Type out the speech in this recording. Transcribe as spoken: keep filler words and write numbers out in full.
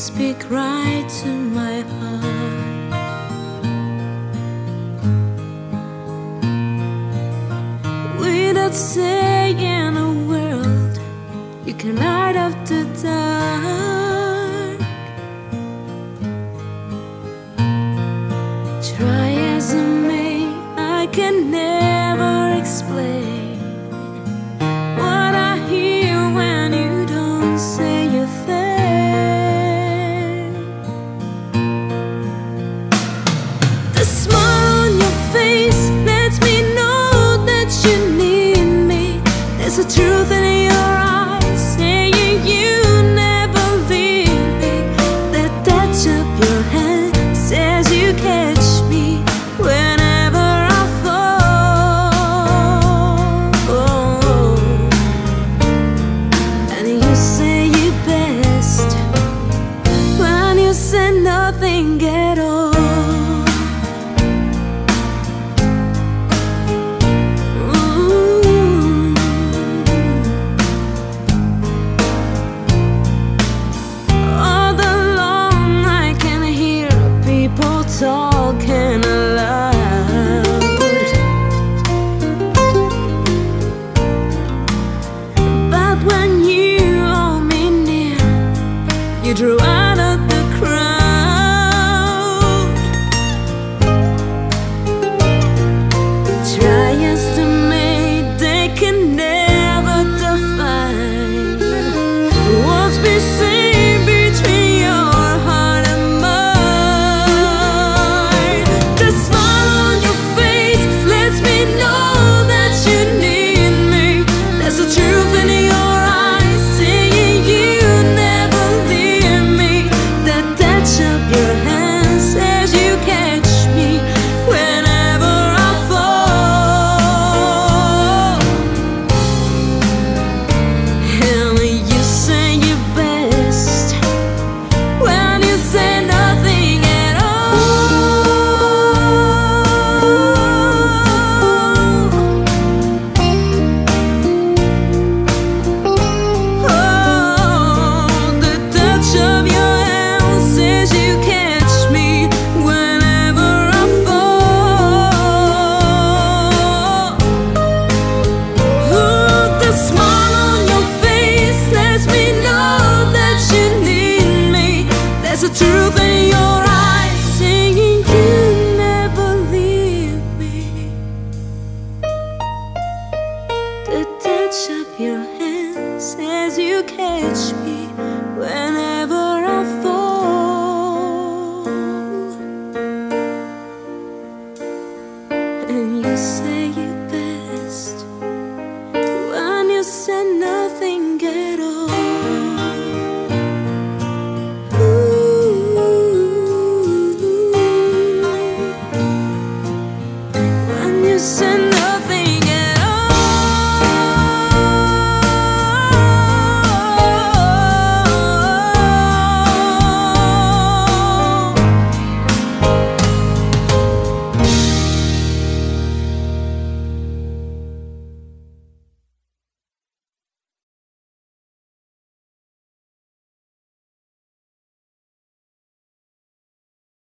speak right to my heart. Without saying a word, you can light up the dark. Try as I may, I can never explain what I hear when you don't say a thing. The smile on your face lets me know that you need me. There's a truth in your eyes saying you never leave me. The touch of your hand says you catch me whenever I fall. And you say you best when you say nothing at all. All along I can hear people talking aloud, but when you hold me near, you drew out of the crowd. Try as they may, they can never define what's between between your heart and mine. The smile on your face lets me know that you need me. There's a truth in your eyes saying you never leave me. The touch of your hand says you catch me whenever I fall. And you say your best when you say nothing at all. Oh, the touch of your hand says you catch me whenever I fall. Ooh, the smile on your face lets me know that you need me. There's a truth in